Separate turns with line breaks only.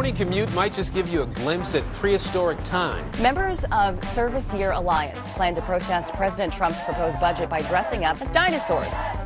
morning commute might just give you a glimpse at prehistoric time.
Members of Service Year Alliance plan to protest President Trump's proposed budget by dressing up as dinosaurs.